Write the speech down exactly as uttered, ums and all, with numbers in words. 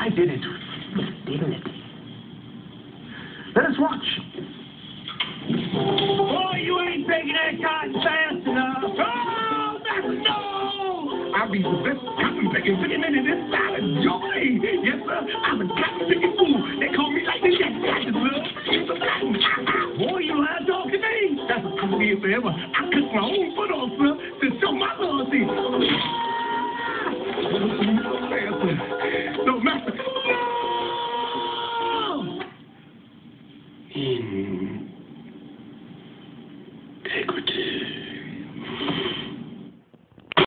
I did it with dignity. Let us watch. Boy, you ain't taking that cotton fast enough. Oh, that's no! I'll be the best cotton picking picking in this solid joy. Yes, sir. I'm a cotton picking fool. They call me like this. Yes, cotton, love. It's a cotton. Boy, you know how to talk to me. That's a career forever. I cook my own foot off, sir.